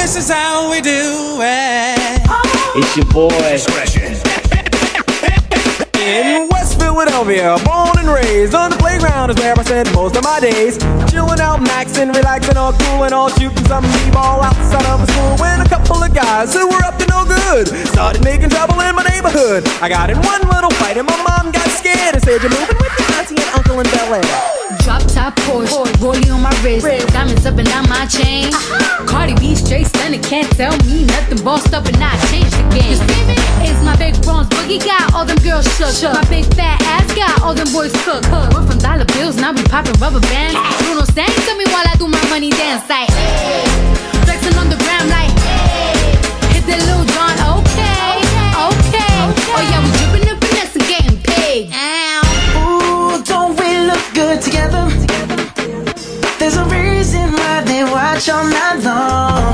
This is how we do it. It's your boy. In West Philadelphia, born and raised on the playground is where I spent most of my days. Chilling out, maxing, relaxing, all cool and all shooting some b-ball outside of the school. When a couple of guys who were up to no good started making trouble in my neighborhood. I got in one little fight and my mom got scared and said, "You're moving with your auntie and uncle in Bel Air." Drop top Porsche, rollie on my wrist, diamonds up and down my chain. Cardi B straight stunning, can't tell me nothing. Bossed up and I changed the game. It's my big bronze boogie got all them girls shook. My big fat ass got all them boys cooked. We're from dollar bills, now we popping rubber bands. Bruno sang to me while I do my money dance like, hey. Flexing on the gram like, hey. Hit that Lil Jon, okay, okay. Oh yeah, we dripping and finesse and getting paid. Ooh, don't we look good together? There's a reason why they watch all night long.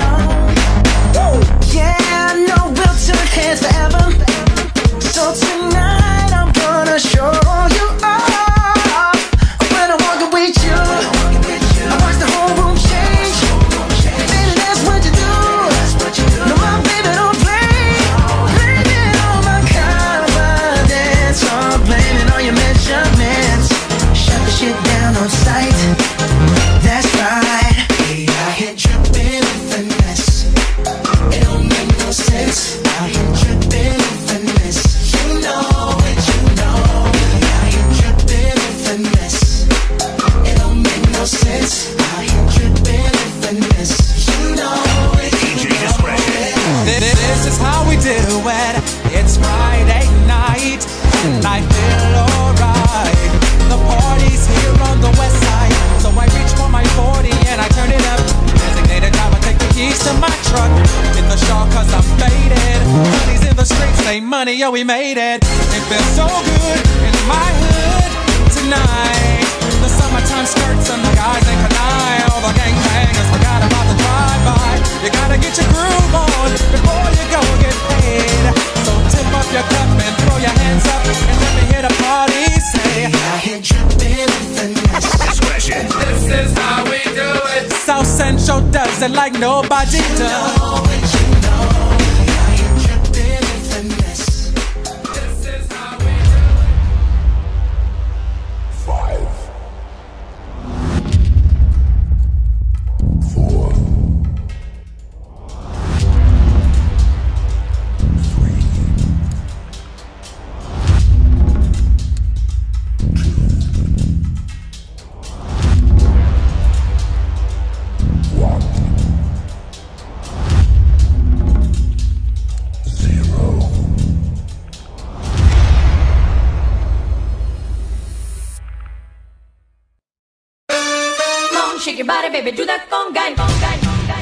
Yeah, I know we'll turn heads forever. So tonight I'm gonna show you off. When I walk with you, I watch the whole room change. Baby, that's what you do. No, my baby don't play. Blaming all my confidence, or blaming all your measurements. Shut the shit down on sight. That's right. Hey, I hit tripping with finesse. It don't make no sense. I hit tripping with finesse. You know it, you know it. I hit tripping with finesse. It don't make no sense. I hit tripping with finesse. You know it, you know it. This is how we do it. It's Friday night and I feel alright. The party's here on the west side, so I reach for my 40 and I turn it up. Designated driver, take the keys to my truck. Hit the shawl cause I'm faded. Money's in the streets, say money, yo, we made it. It feels so good in my hood tonight. The summertime skirts and the guys in Kanai. All the gangbangers forgot about the drive-by. You gotta get your groove on before you go get paid. So tip up your cup and throw your hands up and let me hear the party say, I hit tripping with finesse. Discretion. This is how we do it. South Central does it like nobody does. You know it, you know it. I hit tripping with finesse. This is how we do it. 5, 4, 0. Come on, shake your body, baby, do that conga, conga.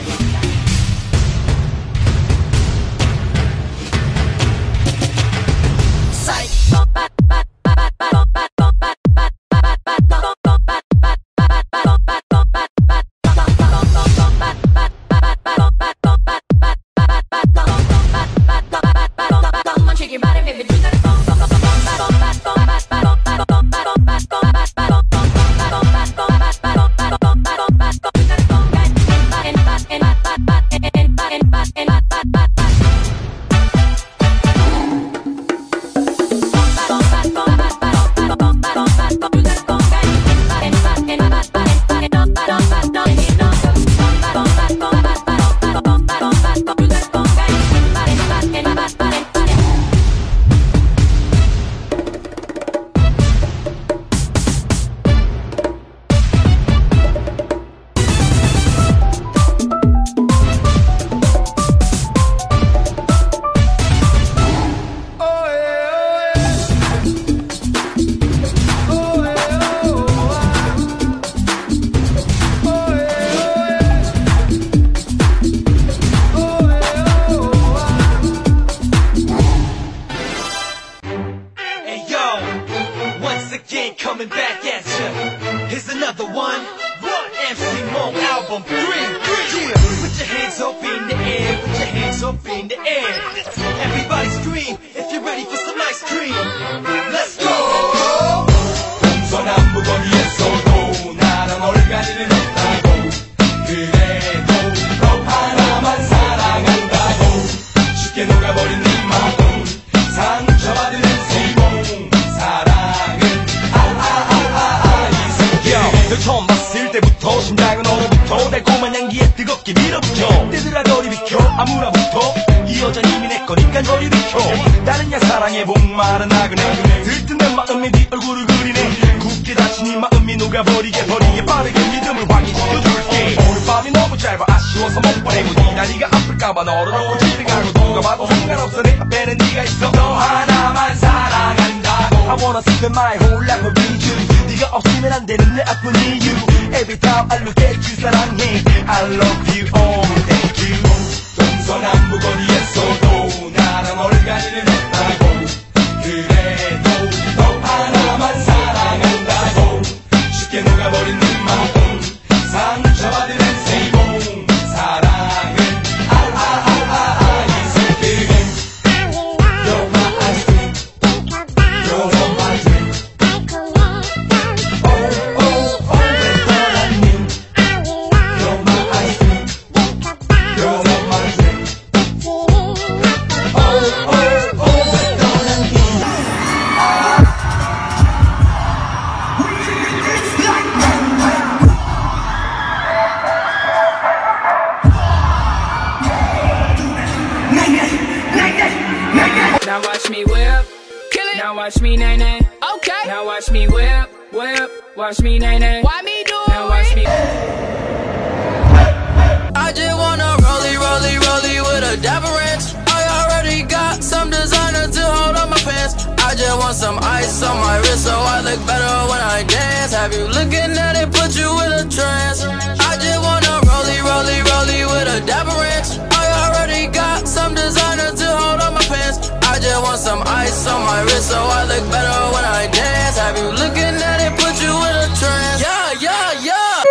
coming back at ya. Here's another one. What? MC Mo album 3. Yeah. Put your hands up in the air. Put your hands up in the air. Everybody scream if you're ready for some ice cream. Let's go. 서남북어리에서도 나는 너를 가지는 못하고 그래도 너 하나만 즐겁게 밀어붙여 얘들아 저리 비켜 아무나 붙어 이 여자 이미 내 거니까 저리 비켜 다른 야 사랑에 목마른 나그네 들뜬 내 마음이 네 얼굴을 그리네 굳게 닫힌 이 마음이 녹아버리게 버리게 빠르게 믿음을 확인시켜줄게 오늘 밤이 너무 짧아 아쉬워서 못 보내고 네 다리가 아플까봐 너로 집에 가고 누가 봐도 상관없어 내 앞에는 네가 있어 너 하나만 사랑한다 I wanna spend my whole life with you 네가 없으면 안 되는 내 아픈 이유 Every time I look at you 사랑해 I love you oh thank you 동서남북 거리에서도 나랑 얼간이는 했다고 그래도 너 하나만 사랑한다고 쉽게 녹아버린 네 마음 상처받은 세이봉 사랑은 있을 그게 You're my ice cream You're my dream 왜 떠났니 You're my ice cream You're my dream 왜 떠났니 Now watch me whip, kill it. Now watch me nay nay. Okay. Now watch me whip, whip. Watch me nay nay. Why me do it? Now watch me. I just wanna rollie with a dapper ranch. I already got some designer to hold on my pants. I just want some ice on my wrist so I look better when I dance. Have you looking at it, put you in a trance. I just wanna rollie with a dapper ranch. I already got some designer to hold on my pants. I just want some ice on my wrist so I look better when I dance. Have you looking at it, put you in a trance. Yeah.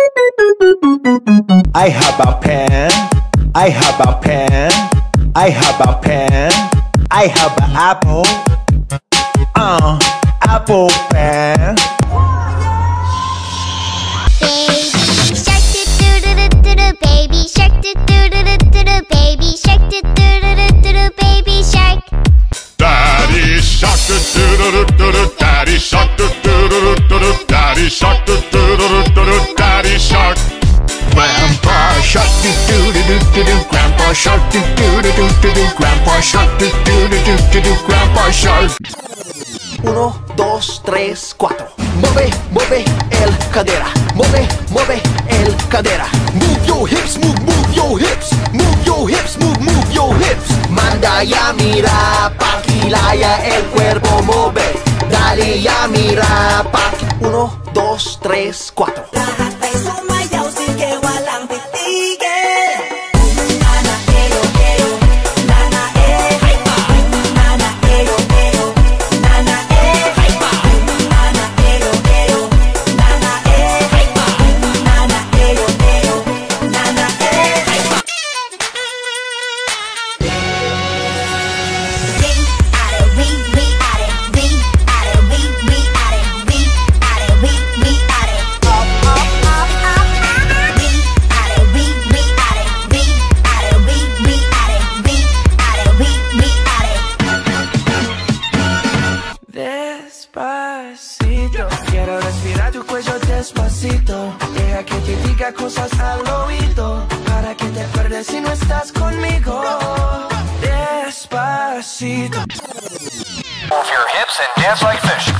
I have a pen, I have a pen, I have a pen, I have an apple, apple pen. Baby shark do do do do do do baby shark do do do do do do baby shark. Daddy shark do do do do do Daddy shark do do do do do Daddy shark do do do do do Daddy shark. Grandpa shark do do do do do Grandpa shark do do do do do Grandpa shark do do do do do Grandpa shark. 1, 2, 3, 4. Mueve el cadera. Mueve el cadera. Move your hips, move your hips. Move your hips, move your hips. Manda ya mira pa' Quilaya el cuerpo move. Dale ya mira pa' 1, 2, 3, 4. Despacito, quiero respirar tu cuello despacito. Deja que te diga cosas al oído, para que te acuerdes si no estás conmigo. Despacito. Move your hips and dance like fish.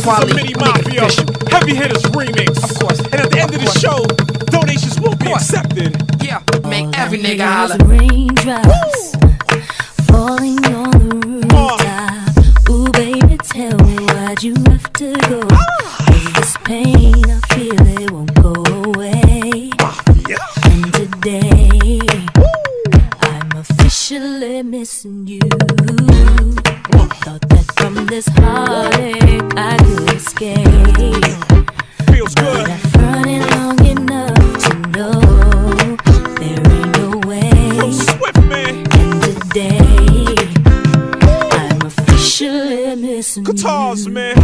is a mini mafia heavy hitters remix. Of course. And at the end of the show, donations will be accepted. Yeah, make every nigga holler. Raindrops falling on the rooftop. Ooh, baby, tell me why'd you have to go? Is this pain I feel it won't go away? And today I'm officially missing you. Thought that from this heartache I could escape. Feels good. But I've running long enough to know there ain't no way. Swift, man. And today I'm officially missing Guitars, you. man.